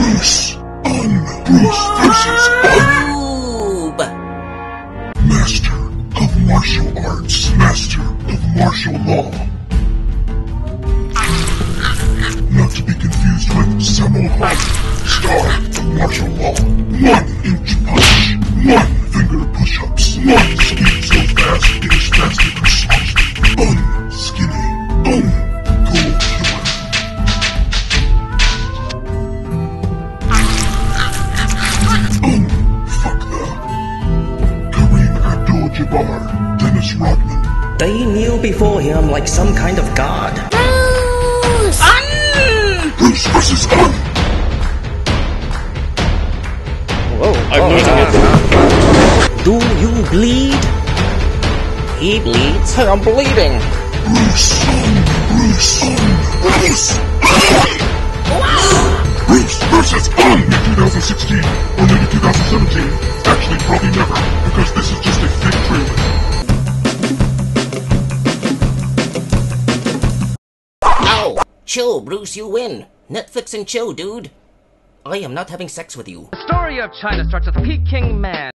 Bruce versus Noob! Master of martial arts, master of martial law. Not to be confused with Sammo Hung, star of martial law. 1-inch punch, 1-finger push-ups, 1 speed so fast it is faster than sloth. Skinny, goal killer. Fuck the Kareem Abdul-Jabbar, Dennis Rodman. They kneel before him like some kind of god. Bruce versus Un. Whoa, I'm losing it. Do you bleed? He bleeds. I'm bleeding. Bruce versus Un in 2016 or maybe 2017. Actually, probably never, because this is just a fake trailer. Ow! Chill, Bruce, you win. Netflix and chill, dude. I am not having sex with you. The story of China starts with Peking Man.